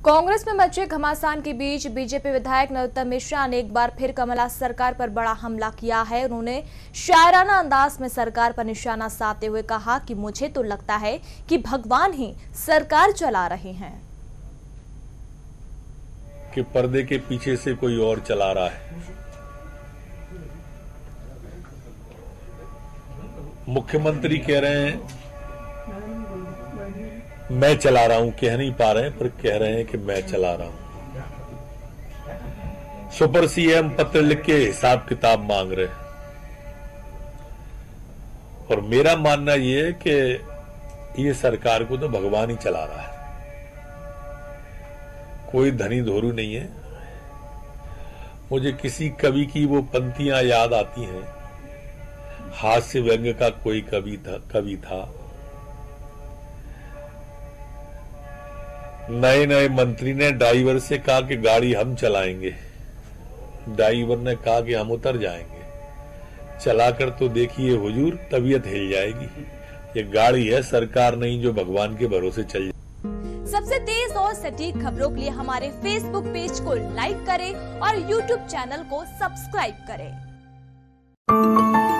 कांग्रेस में मचे घमासान के बीच बीजेपी विधायक नरोत्तम मिश्रा ने एक बार फिर कमलनाथ सरकार पर बड़ा हमला किया है। उन्होंने शायराना अंदाज में सरकार पर निशाना साधते हुए कहा कि मुझे तो लगता है कि भगवान ही सरकार चला रहे हैं, कि पर्दे के पीछे से कोई और चला रहा है। मुख्यमंत्री कह रहे हैं मैं चला रहा हूं, कह नहीं पा रहे हैं पर कह रहे हैं कि मैं चला रहा हूं। सुपर सीएम पत्र लिख के हिसाब किताब मांग रहे हैं। और मेरा मानना यह है कि ये सरकार को तो भगवान ही चला रहा है, कोई धनी धोरू नहीं है। मुझे किसी कवि की वो पंक्तियां याद आती हैं, हास्य व्यंग्य का कोई कवि था। नए नए मंत्री ने ड्राइवर से कहा कि गाड़ी हम चलाएंगे। ड्राइवर ने कहा कि हम उतर जाएंगे। चलाकर तो देखिए हुजूर, तबीयत हिल जाएगी। ये गाड़ी है, सरकार नहीं जो भगवान के भरोसे चल जाए। सबसे तेज और सटीक खबरों के लिए हमारे फेसबुक पेज को लाइक करें और यूट्यूब चैनल को सब्सक्राइब करें।